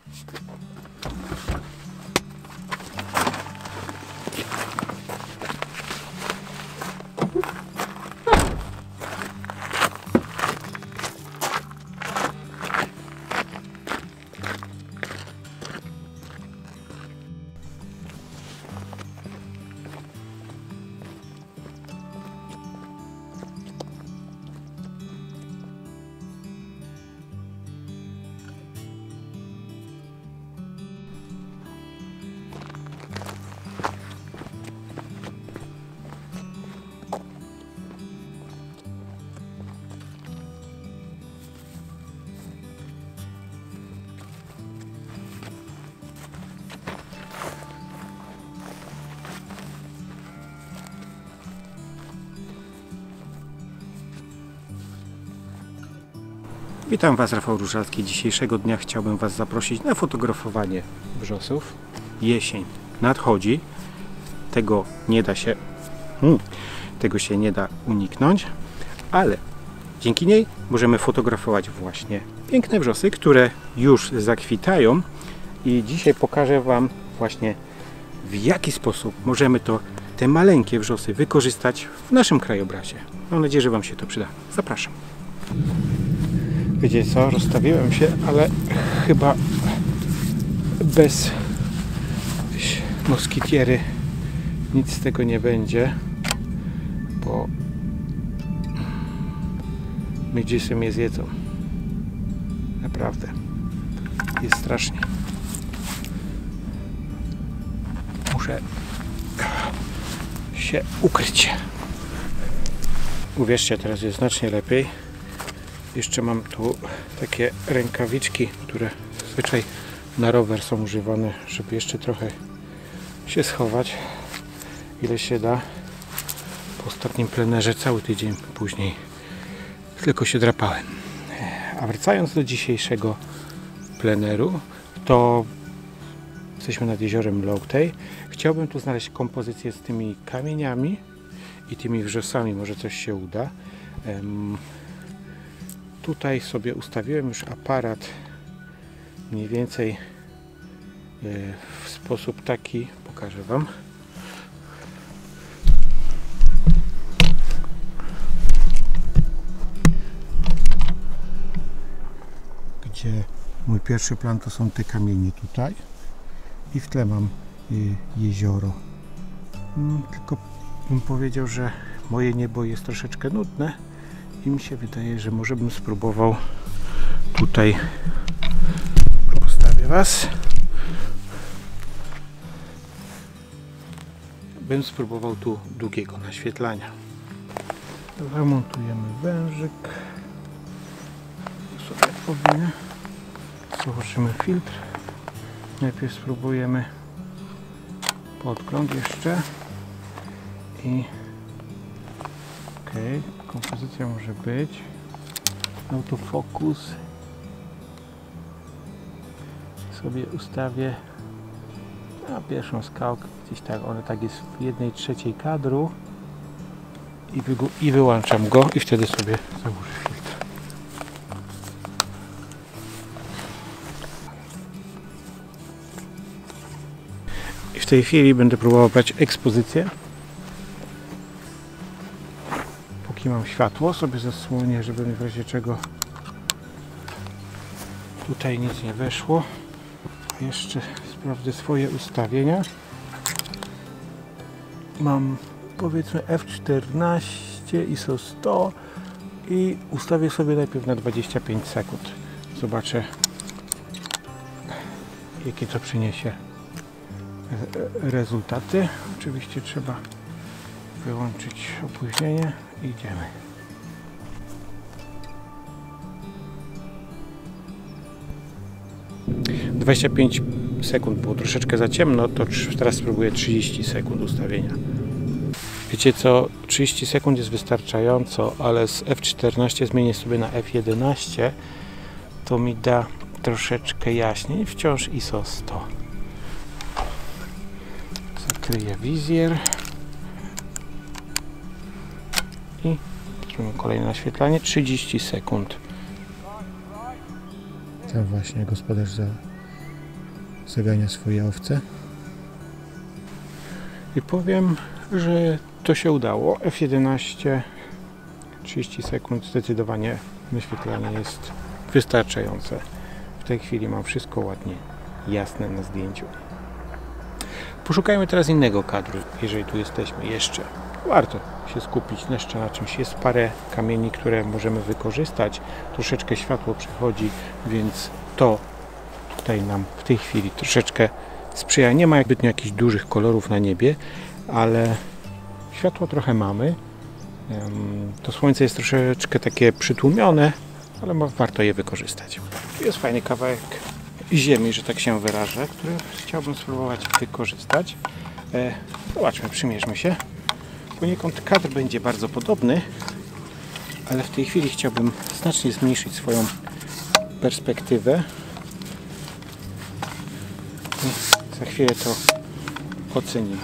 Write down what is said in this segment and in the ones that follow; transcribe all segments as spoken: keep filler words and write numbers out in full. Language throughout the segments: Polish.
Witam Was, Rafał Różalski. Dzisiejszego dnia chciałbym Was zaprosić na fotografowanie wrzosów. Jesień nadchodzi. Tego nie da się hmm, tego się nie da uniknąć, ale dzięki niej możemy fotografować właśnie piękne wrzosy, które już zakwitają, i dzisiaj pokażę Wam właśnie, w jaki sposób możemy to te maleńkie wrzosy wykorzystać w naszym krajobrazie. Mam nadzieję, że Wam się to przyda. Zapraszam. Wiecie co, rozstawiłem się, ale chyba bez moskitiery nic z tego nie będzie, bo miedzicy mnie zjedzą. Naprawdę. Jest strasznie. Muszę się ukryć. Uwierzcie, teraz jest znacznie lepiej. Jeszcze mam tu takie rękawiczki, które zazwyczaj na rower są używane, żeby jeszcze trochę się schować, ile się da. Po ostatnim plenerze cały tydzień później tylko się drapałem. A wracając do dzisiejszego pleneru, to jesteśmy nad jeziorem Loughtey. Chciałbym tu znaleźć kompozycję z tymi kamieniami i tymi wrzosami, może coś się uda. Um, Tutaj sobie ustawiłem już aparat mniej więcej w sposób taki, pokażę Wam. Gdzie mój pierwszy plan to są te kamienie tutaj i w tle mam jezioro. Tylko bym powiedział, że moje niebo jest troszeczkę nudne. I mi się wydaje, że może bym spróbował tutaj, postawię Was, bym spróbował tu długiego naświetlania. Zamontujemy wężyk, sobie powinien, założymy filtr, najpierw spróbujemy podgląd jeszcze i ok, kompozycja może być. Autofokus sobie ustawię na pierwszą skałkę, gdzieś tak, one tak jest w jednej trzeciej kadru i, wy i wyłączam go i wtedy sobie założę filtr. I w tej chwili będę próbował brać ekspozycję. Póki mam światło, sobie zasłonię, żeby w razie czego tutaj nic nie weszło. Jeszcze sprawdzę swoje ustawienia. Mam powiedzmy F czternaście, I S O sto i ustawię sobie najpierw na dwadzieścia pięć sekund. Zobaczę, jakie to przyniesie rezultaty. Oczywiście trzeba wyłączyć opóźnienie i idziemy. dwadzieścia pięć sekund było troszeczkę za ciemno, to teraz spróbuję trzydzieści sekund ustawienia. Wiecie co, trzydzieści sekund jest wystarczająco, ale z F czternaście zmienię sobie na F jedenaście, to mi da troszeczkę jaśniej, wciąż I S O sto. Zakryję wizjer i zrobimy kolejne naświetlanie, trzydzieści sekund. Tam właśnie gospodarz za, zagania swoje owce. I powiem, że to się udało. F jedenaście, trzydzieści sekund, zdecydowanie naświetlenie jest wystarczające. W tej chwili mam wszystko ładnie jasne na zdjęciu. Poszukajmy teraz innego kadru, jeżeli tu jesteśmy jeszcze. Warto się skupić jeszcze na czymś. Jest parę kamieni, które możemy wykorzystać. Troszeczkę światło przechodzi, więc to tutaj nam w tej chwili troszeczkę sprzyja. Nie ma zbytnio jakichś dużych kolorów na niebie, ale światło trochę mamy. To słońce jest troszeczkę takie przytłumione, ale warto je wykorzystać. Tu jest fajny kawałek ziemi, że tak się wyrażę, który chciałbym spróbować wykorzystać. Zobaczmy, przymierzmy się. Poniekąd kadr będzie bardzo podobny, ale w tej chwili chciałbym znacznie zmniejszyć swoją perspektywę. I za chwilę to ocenimy.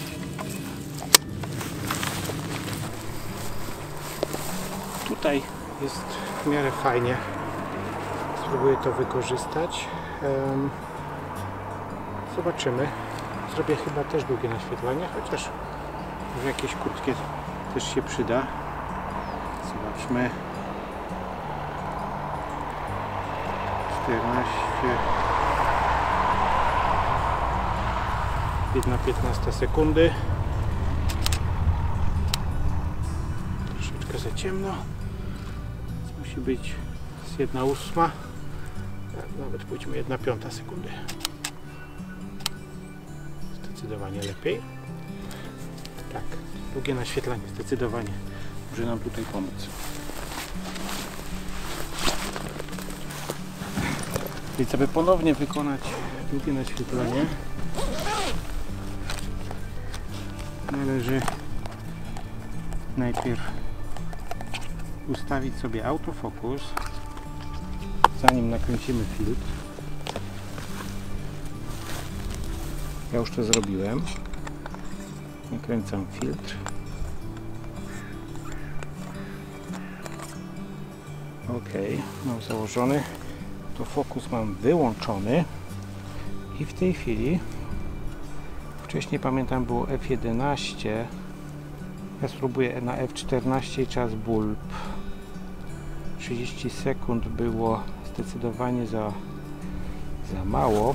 Tutaj jest w miarę fajnie. Spróbuję to wykorzystać. Zobaczymy. Zrobię chyba też długie naświetlenie, chociaż może jakieś krótkie też się przyda. Zobaczmy. czternaście. jedna piętnasta sekundy. Troszeczkę za ciemno. Musi być z jedna ósma. Nawet pójdźmy jedna piąta sekundy. Zdecydowanie lepiej. Tak, długie naświetlanie zdecydowanie może nam tutaj pomóc. Więc aby ponownie wykonać długie naświetlenie, należy najpierw ustawić sobie autofokus, zanim nakręcimy filtr. Ja już to zrobiłem. Nakręcam filtr. Ok, mam założony. To fokus mam wyłączony i w tej chwili, wcześniej pamiętam było F jedenaście, ja spróbuję na F czternaście i czas bulb. trzydzieści sekund było zdecydowanie za, za mało,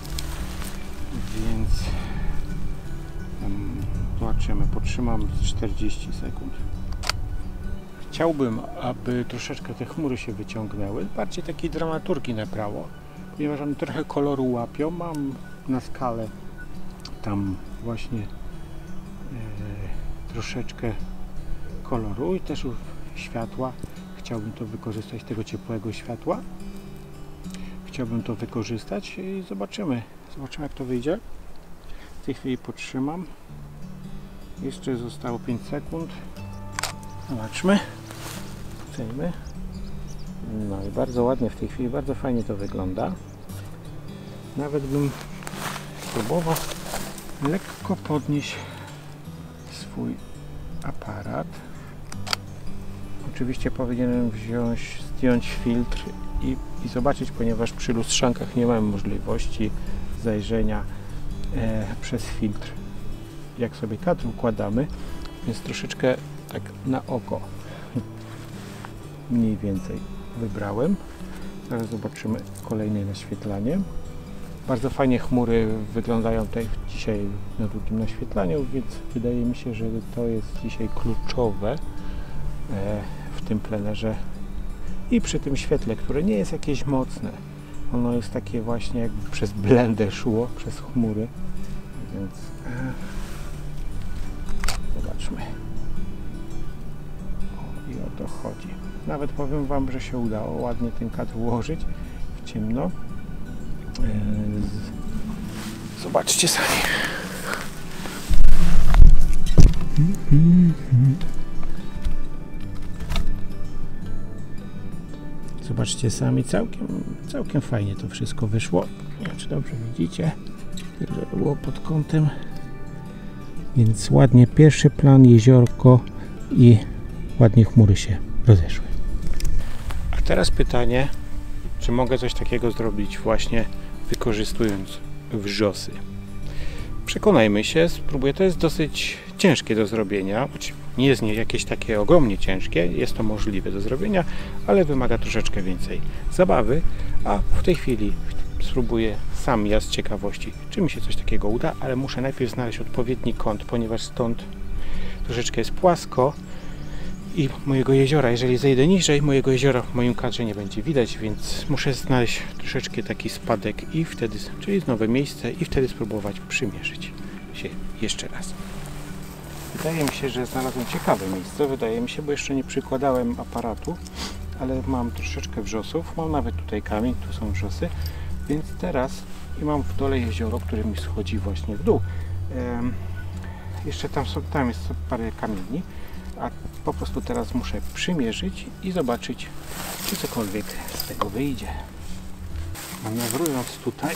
więc um, zobaczymy, potrzymam czterdzieści sekund. Chciałbym, aby troszeczkę te chmury się wyciągnęły, bardziej takiej dramaturgii na prawo, ponieważ one trochę koloru łapią. Mam na skalę tam właśnie e, troszeczkę koloru i też światła. Chciałbym to wykorzystać, tego ciepłego światła. Chciałbym to wykorzystać i zobaczymy. Zobaczymy, jak to wyjdzie. W tej chwili potrzymam. Jeszcze zostało pięć sekund. Zobaczmy. Ocenimy. No i bardzo ładnie w tej chwili, bardzo fajnie to wygląda. Nawet bym spróbował lekko podnieść swój aparat. Oczywiście powinienem wziąć, zdjąć filtr i, i zobaczyć, ponieważ przy lustrzankach nie mam możliwości zajrzenia e, przez filtr, jak sobie kadr układamy, więc troszeczkę tak na oko mniej więcej wybrałem. Zaraz zobaczymy kolejne naświetlanie. Bardzo fajnie chmury wyglądają tutaj dzisiaj na drugim naświetlaniu, więc wydaje mi się, że to jest dzisiaj kluczowe w tym plenerze i przy tym świetle, które nie jest jakieś mocne. Ono jest takie właśnie jakby przez blendę szło, przez chmury, więc zobaczmy. O, i o to chodzi. Nawet powiem Wam, że się udało ładnie ten kadr ułożyć w ciemno. Zobaczcie sami. Zobaczcie sami, całkiem, całkiem fajnie to wszystko wyszło. Nie wiem, czy dobrze widzicie, żeby było pod kątem. Więc ładnie pierwszy plan, jeziorko i ładnie chmury się rozeszły. A teraz pytanie, czy mogę coś takiego zrobić właśnie wykorzystując wrzosy. Przekonajmy się, spróbuję. To jest dosyć ciężkie do zrobienia. Nie jest nie jakieś takie ogromnie ciężkie, jest to możliwe do zrobienia, ale wymaga troszeczkę więcej zabawy, a w tej chwili spróbuję sam ja z ciekawości, czy mi się coś takiego uda, ale muszę najpierw znaleźć odpowiedni kąt, ponieważ stąd troszeczkę jest płasko i mojego jeziora, jeżeli zejdę niżej, mojego jeziora w moim kadrze nie będzie widać, więc muszę znaleźć troszeczkę taki spadek i wtedy, czyli nowe miejsce i wtedy spróbować przymierzyć się jeszcze raz. Wydaje mi się, że znalazłem ciekawe miejsce, wydaje mi się, bo jeszcze nie przykładałem aparatu, ale mam troszeczkę wrzosów, mam nawet tutaj kamień, tu są wrzosy, więc teraz i mam w dole jezioro, które mi schodzi właśnie w dół. Ehm, jeszcze tam, są, tam jest parę kamieni, a po prostu teraz muszę przymierzyć i zobaczyć, czy cokolwiek z tego wyjdzie. Manewrując tutaj,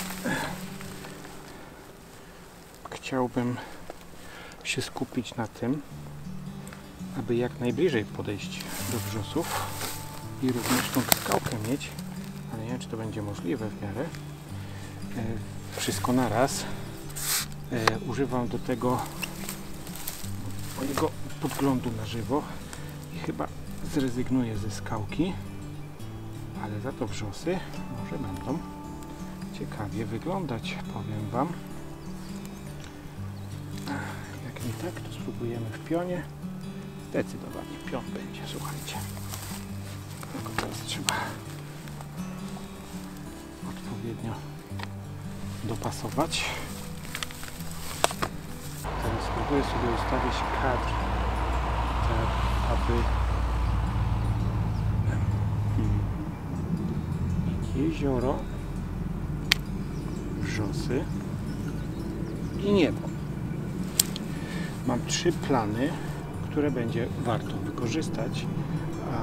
chciałbym się skupić na tym, aby jak najbliżej podejść do wrzosów i również tą skałkę mieć, ale nie wiem, czy to będzie możliwe w miarę. E, wszystko naraz. E, używam do tego mojego podglądu na żywo i chyba zrezygnuję ze skałki, ale za to wrzosy może będą ciekawie wyglądać, powiem Wam. Jak nie tak, to spróbujemy w pionie. Zdecydowanie pion będzie, słuchajcie. Tylko teraz trzeba odpowiednio dopasować. Teraz spróbuję sobie ustawić kadr, tak aby jezioro, wrzosy i niebo. Mam trzy plany, które będzie warto wykorzystać, a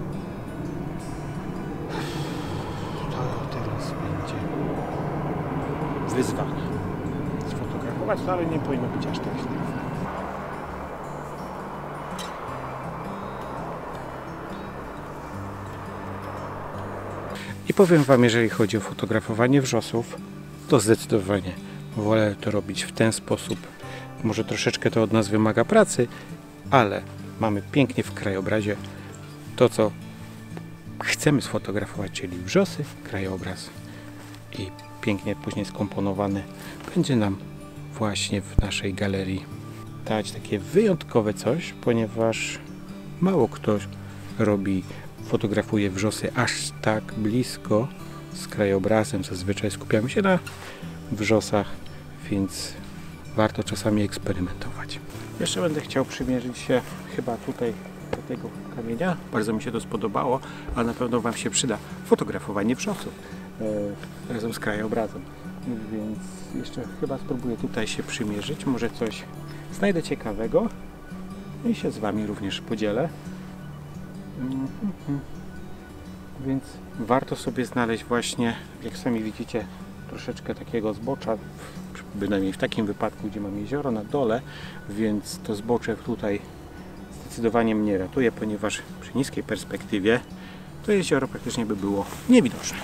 to teraz będzie wyzwanie. Sfotografować to, ale nie powinno być aż tak źle. I powiem Wam, jeżeli chodzi o fotografowanie wrzosów, to zdecydowanie wolę to robić w ten sposób. Może troszeczkę to od nas wymaga pracy, ale mamy pięknie w krajobrazie to, co chcemy sfotografować, czyli wrzosy, krajobraz i pięknie później skomponowany będzie nam właśnie w naszej galerii dać takie wyjątkowe coś, ponieważ mało kto robi, fotografuje wrzosy aż tak blisko z krajobrazem. Zazwyczaj skupiamy się na wrzosach, więc warto czasami eksperymentować. Jeszcze będę chciał przymierzyć się chyba tutaj do tego kamienia. Bardzo mi się to spodobało, a na pewno Wam się przyda fotografowanie wrzosów e, razem z krajobrazem. Więc jeszcze chyba spróbuję tutaj się przymierzyć. Może coś znajdę ciekawego i się z Wami również podzielę. Mm-hmm. Więc warto sobie znaleźć właśnie, jak sami widzicie, troszeczkę takiego zbocza, bynajmniej w takim wypadku, gdzie mam jezioro na dole, więc to zbocze tutaj zdecydowanie mnie ratuje, ponieważ przy niskiej perspektywie to jezioro praktycznie by było niewidoczne.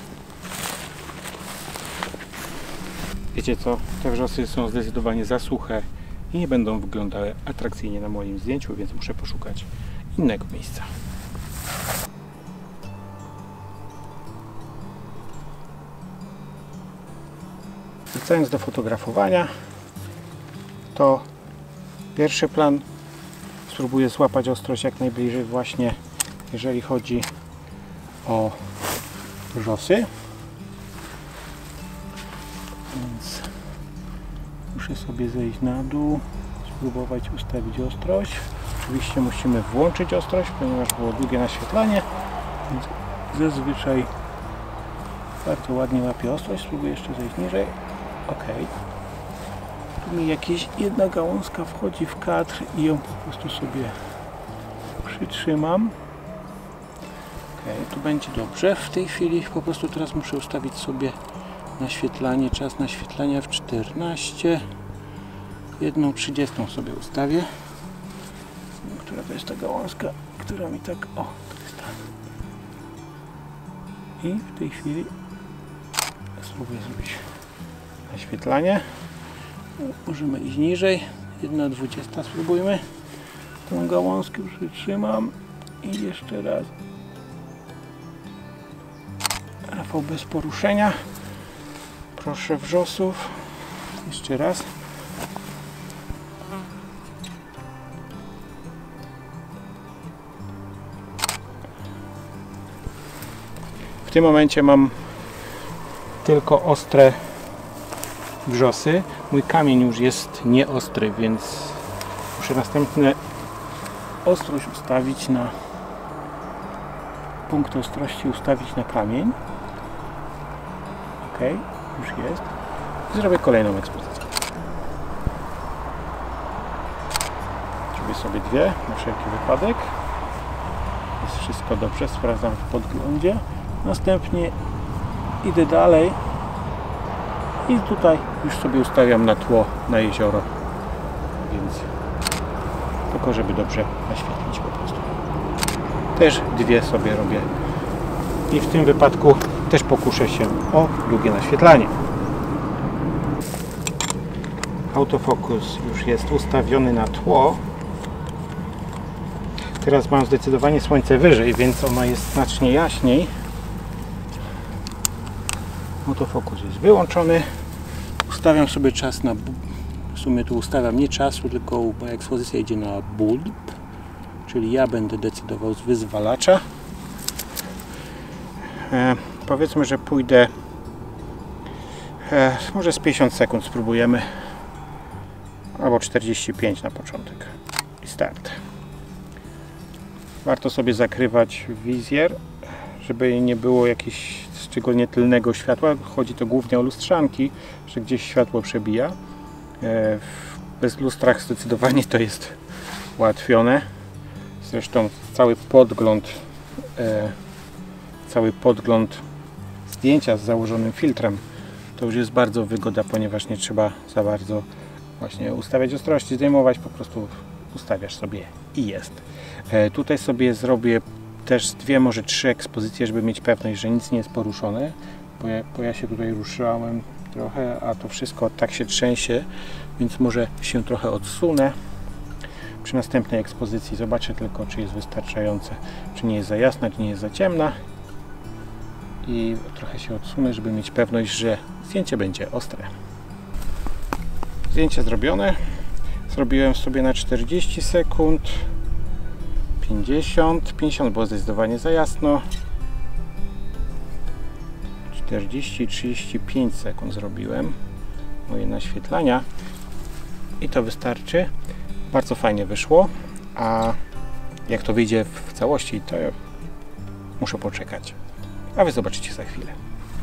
Wiecie co? Te wrzosy są zdecydowanie za suche i nie będą wyglądały atrakcyjnie na moim zdjęciu, więc muszę poszukać innego miejsca. Wracając do fotografowania, to pierwszy plan spróbuję złapać ostrość jak najbliżej właśnie, jeżeli chodzi o wrzosy. Więc muszę sobie zejść na dół, spróbować ustawić ostrość. Oczywiście musimy włączyć ostrość, ponieważ było długie naświetlanie, więc zazwyczaj bardzo ładnie łapię ostrość. Spróbuję jeszcze zejść niżej. Ok. Tu mi jakieś jedna gałązka wchodzi w kadr i ją po prostu sobie przytrzymam. Ok, tu będzie dobrze. W tej chwili po prostu teraz muszę ustawić sobie naświetlanie, czas naświetlania w czternaście. Jedną trzydziestą sobie ustawię. Która to jest ta gałązka, która mi tak... O, to jest ta. I w tej chwili spróbuję zrobić naświetlanie. Możemy iść niżej. jedna dwudziesta spróbujmy. Tą gałązkę przytrzymam i jeszcze raz. Rafał bez poruszenia. Proszę wrzosów. Jeszcze raz. W tym momencie mam tylko ostre wrzosy. Mój kamień już jest nieostry, więc muszę następne ostrość ustawić na punkt ostrości ustawić na kamień. Ok, już jest. Zrobię kolejną ekspozycję. Zrobię sobie dwie na wszelki wypadek. Jest wszystko dobrze, sprawdzam w podglądzie. Następnie idę dalej i tutaj już sobie ustawiam na tło, na jezioro, więc tylko żeby dobrze naświetlić po prostu. Też dwie sobie robię i w tym wypadku też pokuszę się o długie naświetlanie. Autofokus już jest ustawiony na tło. Teraz mam zdecydowanie słońce wyżej, więc ono jest znacznie jaśniej. Autofokus jest wyłączony. Ustawiam sobie czas na... W sumie tu ustawiam nie czasu, tylko moja ekspozycja idzie na bulb. Czyli ja będę decydował z wyzwalacza. E, powiedzmy, że pójdę e, może z pięćdziesiąt sekund spróbujemy. Albo czterdzieści pięć na początek. I start. Warto sobie zakrywać wizjer, żeby nie było jakiegoś szczególnie tylnego światła. Chodzi to głównie o lustrzanki, że gdzieś światło przebija. W bez lustrach zdecydowanie to jest ułatwione. Zresztą cały podgląd cały podgląd zdjęcia z założonym filtrem to już jest bardzo wygoda, ponieważ nie trzeba za bardzo właśnie ustawiać ostrości, zdejmować, po prostu ustawiasz sobie i jest. Tutaj sobie zrobię też dwie, może trzy ekspozycje, żeby mieć pewność, że nic nie jest poruszone, bo ja, bo ja się tutaj ruszałem trochę, a to wszystko tak się trzęsie, więc może się trochę odsunę. Przy następnej ekspozycji zobaczę tylko, czy jest wystarczające, czy nie jest za jasna, czy nie jest za ciemna, i trochę się odsunę, żeby mieć pewność, że zdjęcie będzie ostre. Zdjęcie zrobione. Zrobiłem sobie na czterdzieści sekund, pięćdziesiąt, pięćdziesiąt było zdecydowanie za jasno, czterdzieści, trzydzieści pięć sekund zrobiłem moje naświetlania i to wystarczy. Bardzo fajnie wyszło, a jak to wyjdzie w całości, to muszę poczekać, a wy zobaczycie za chwilę.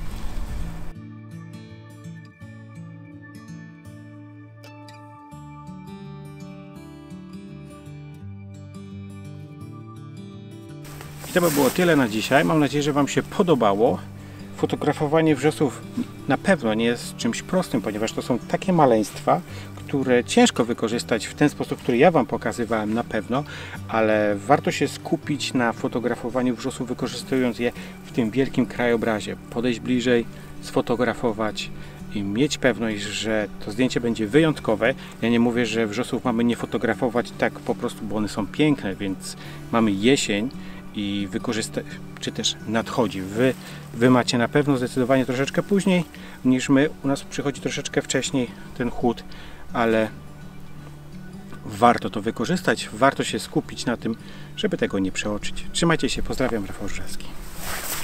I to by było tyle na dzisiaj. Mam nadzieję, że wam się podobało. Fotografowanie wrzosów na pewno nie jest czymś prostym, ponieważ to są takie maleństwa, które ciężko wykorzystać w ten sposób, który ja wam pokazywałem na pewno, ale warto się skupić na fotografowaniu wrzosów, wykorzystując je w tym wielkim krajobrazie. Podejść bliżej, sfotografować i mieć pewność, że to zdjęcie będzie wyjątkowe. Ja nie mówię, że wrzosów mamy nie fotografować tak po prostu, bo one są piękne, więc mamy jesień i wykorzystać, czy też nadchodzi. Wy, wy macie na pewno zdecydowanie troszeczkę później niż my. U nas przychodzi troszeczkę wcześniej ten chłód, ale warto to wykorzystać, warto się skupić na tym, żeby tego nie przeoczyć. Trzymajcie się, pozdrawiam, Rafał Żurawski.